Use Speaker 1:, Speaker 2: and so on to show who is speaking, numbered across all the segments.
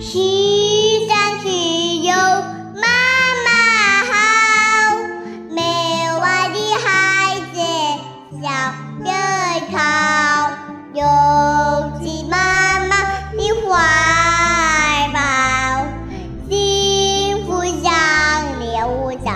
Speaker 1: 世上只有妈妈好，没我的孩子像热潮，拥进妈妈的怀抱，幸福像流淌。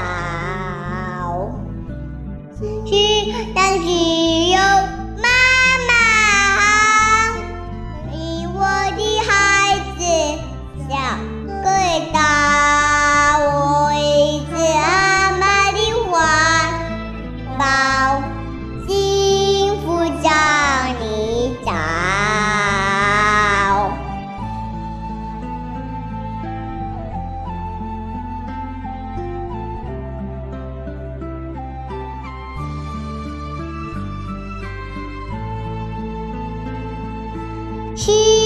Speaker 1: 世上只有妈妈好，比我的孩子像个岛，我一直妈妈的怀抱，幸福向你找。世